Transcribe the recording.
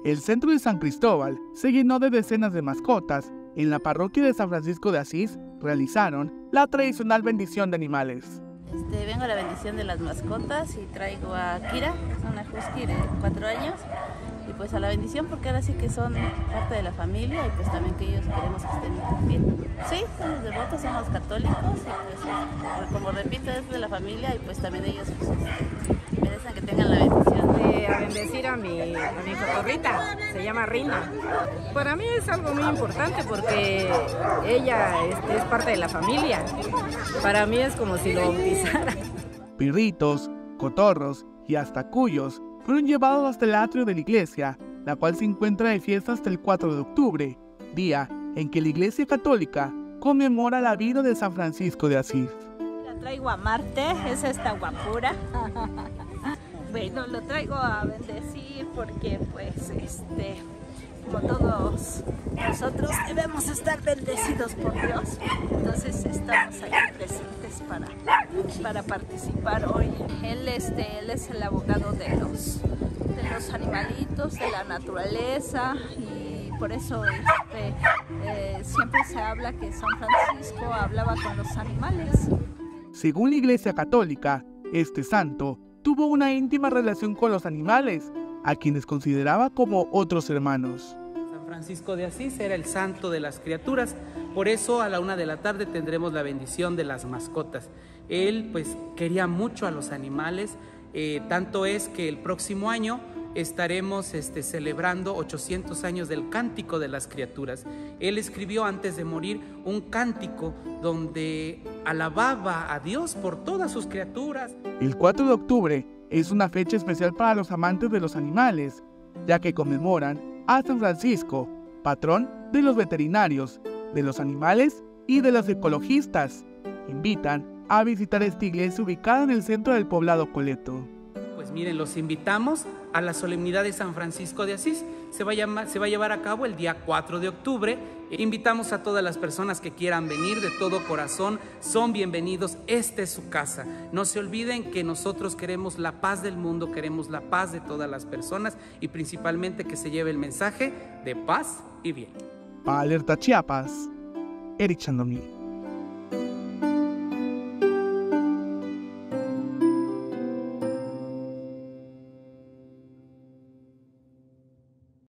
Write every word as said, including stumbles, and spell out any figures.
El centro de San Cristóbal se llenó de decenas de mascotas. En la parroquia de San Francisco de Asís realizaron la tradicional bendición de animales. Este, vengo a la bendición de las mascotas y traigo a Kira, es una husky de cuatro años, y pues a la bendición porque ahora sí que son parte de la familia y pues también que ellos queremos que estén bien. Sí, somos devotos, somos católicos y pues como repito es de la familia y pues también ellos pues, este, merecen que tengan la bendición. De, a bendecir a mi, a mi cotorrita, se llama Rina. Para mí es algo muy importante porque ella este, es parte de la familia. Para mí es como si lo bautizara. Pirritos, cotorros y hasta cuyos fueron llevados hasta el atrio de la iglesia, la cual se encuentra de fiesta hasta el cuatro de octubre, día en que la Iglesia Católica conmemora la vida de San Francisco de Asís. La traigo a Marte, es esta guapura. Bueno, lo traigo a bendecir porque pues este, como todos nosotros debemos estar bendecidos por Dios, entonces estamos aquí presentes para, para participar hoy. Él, este, él es el abogado de los, de los animalitos, de la naturaleza y por eso este, eh, siempre se habla que San Francisco hablaba con los animales. Según la Iglesia Católica, este santo tuvo una íntima relación con los animales, a quienes consideraba como otros hermanos. San Francisco de Asís era el santo de las criaturas, por eso a la una de la tarde tendremos la bendición de las mascotas. Él pues quería mucho a los animales, eh, tanto es que el próximo año estaremos este, celebrando ochocientos años del Cántico de las Criaturas. Él escribió antes de morir un cántico donde alababa a Dios por todas sus criaturas. El cuatro de octubre es una fecha especial para los amantes de los animales, ya que conmemoran a San Francisco, patrón de los veterinarios, de los animales y de los ecologistas. Invitan a visitar esta iglesia ubicada en el centro del poblado Coleto. Pues miren, los invitamos a la solemnidad de San Francisco de Asís. Se va a llamar, se va a llevar a cabo el día cuatro de octubre. Invitamos a todas las personas que quieran venir de todo corazón. Son bienvenidos. Esta es su casa. No se olviden que nosotros queremos la paz del mundo, queremos la paz de todas las personas y principalmente que se lleve el mensaje de paz y bien. Para Alerta Chiapas, Eric Chandomí.